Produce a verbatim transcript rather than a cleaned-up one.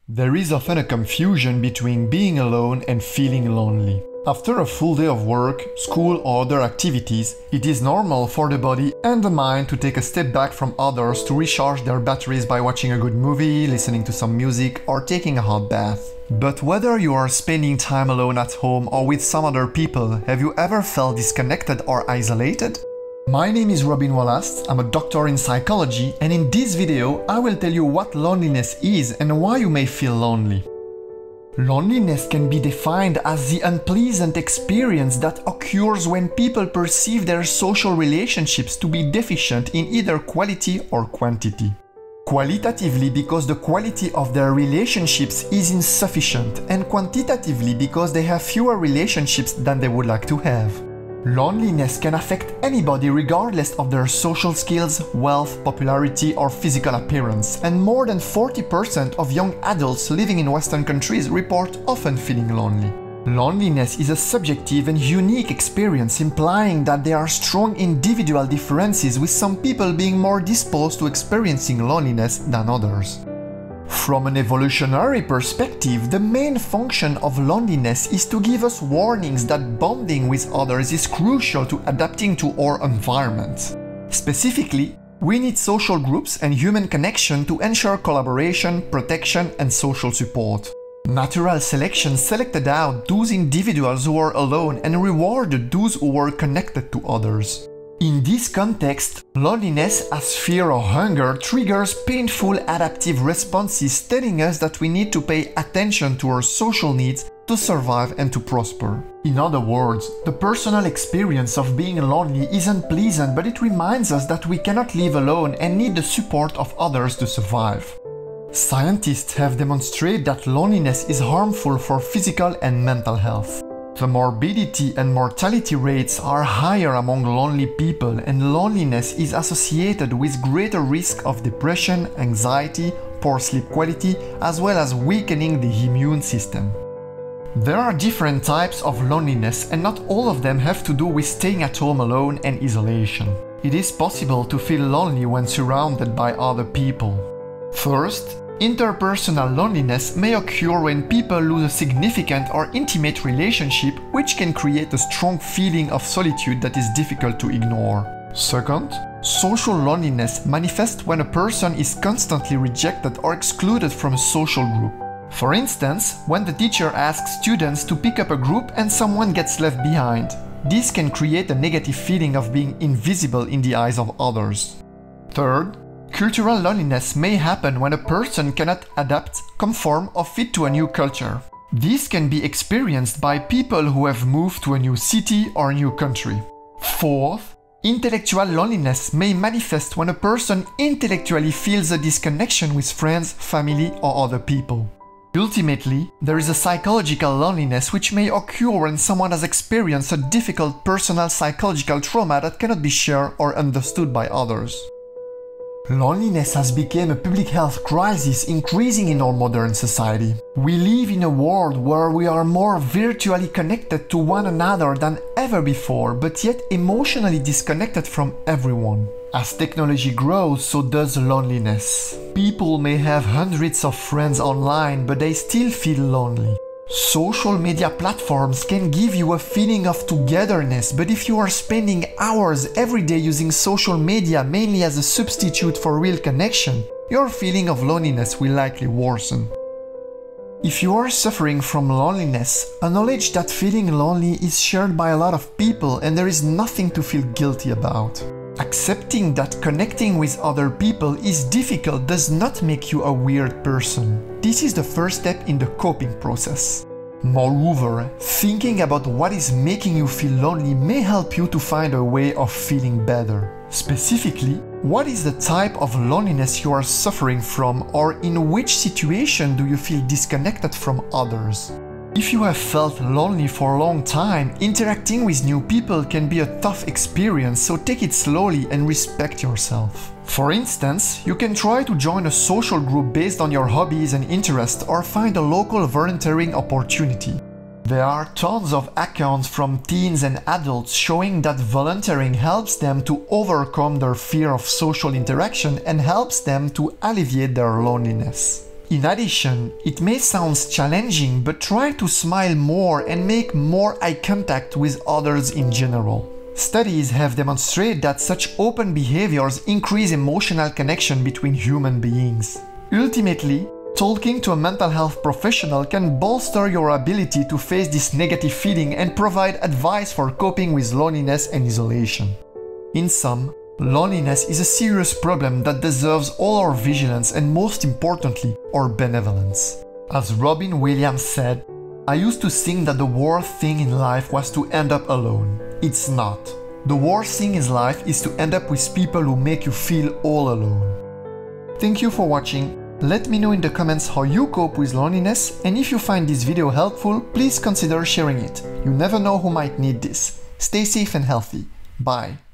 There is often a confusion between being alone and feeling lonely. After a full day of work, school or other activities, it is normal for the body and the mind to take a step back from others to recharge their batteries by watching a good movie, listening to some music, or taking a hot bath. But whether you are spending time alone at home or with some other people, have you ever felt disconnected or isolated? My name is Robin Wallace, I'm a doctor in psychology, and in this video I will tell you what loneliness is and why you may feel lonely. Loneliness can be defined as the unpleasant experience that occurs when people perceive their social relationships to be deficient in either quality or quantity. Qualitatively because the quality of their relationships is insufficient, and quantitatively because they have fewer relationships than they would like to have. Loneliness can affect anybody regardless of their social skills, wealth, popularity, or physical appearance, and more than forty percent of young adults living in Western countries report often feeling lonely. Loneliness is a subjective and unique experience, implying that there are strong individual differences, with some people being more disposed to experiencing loneliness than others. From an evolutionary perspective, the main function of loneliness is to give us warnings that bonding with others is crucial to adapting to our environment. Specifically, we need social groups and human connection to ensure collaboration, protection, and social support. Natural selection selected out those individuals who are alone and rewarded those who were connected to others. In this context, loneliness as fear or hunger triggers painful adaptive responses telling us that we need to pay attention to our social needs to survive and to prosper. In other words, the personal experience of being lonely is unpleasant, but it reminds us that we cannot live alone and need the support of others to survive. Scientists have demonstrated that loneliness is harmful for physical and mental health. The morbidity and mortality rates are higher among lonely people, and loneliness is associated with greater risk of depression, anxiety, poor sleep quality, as well as weakening the immune system. There are different types of loneliness, and not all of them have to do with staying at home alone and isolation. It is possible to feel lonely when surrounded by other people. First, interpersonal loneliness may occur when people lose a significant or intimate relationship, which can create a strong feeling of solitude that is difficult to ignore. Second, social loneliness manifests when a person is constantly rejected or excluded from a social group. For instance, when the teacher asks students to pick up a group and someone gets left behind. This can create a negative feeling of being invisible in the eyes of others. Third, cultural loneliness may happen when a person cannot adapt, conform, or fit to a new culture. This can be experienced by people who have moved to a new city or a new country. Fourth, intellectual loneliness may manifest when a person intellectually feels a disconnection with friends, family, or other people. Ultimately, there is a psychological loneliness which may occur when someone has experienced a difficult personal psychological trauma that cannot be shared or understood by others. Loneliness has become a public health crisis, increasing in our modern society. We live in a world where we are more virtually connected to one another than ever before, but yet emotionally disconnected from everyone. As technology grows, so does loneliness. People may have hundreds of friends online, but they still feel lonely. Social media platforms can give you a feeling of togetherness, but if you are spending hours every day using social media mainly as a substitute for real connection, your feeling of loneliness will likely worsen. If you are suffering from loneliness, acknowledge that feeling lonely is shared by a lot of people and there is nothing to feel guilty about. Accepting that connecting with other people is difficult does not make you a weird person. This is the first step in the coping process. Moreover, thinking about what is making you feel lonely may help you to find a way of feeling better. Specifically, what is the type of loneliness you are suffering from, or in which situation do you feel disconnected from others? If you have felt lonely for a long time, interacting with new people can be a tough experience, so take it slowly and respect yourself. For instance, you can try to join a social group based on your hobbies and interests, or find a local volunteering opportunity. There are tons of accounts from teens and adults showing that volunteering helps them to overcome their fear of social interaction and helps them to alleviate their loneliness. In addition, it may sound challenging, but try to smile more and make more eye contact with others in general. Studies have demonstrated that such open behaviors increase emotional connection between human beings. Ultimately, talking to a mental health professional can bolster your ability to face this negative feeling and provide advice for coping with loneliness and isolation. In sum, loneliness is a serious problem that deserves all our vigilance and, most importantly, our benevolence. As Robin Williams said, "I used to think that the worst thing in life was to end up alone. It's not. The worst thing in life is to end up with people who make you feel all alone." Thank you for watching. Let me know in the comments how you cope with loneliness, and if you find this video helpful, please consider sharing it. You never know who might need this. Stay safe and healthy. Bye.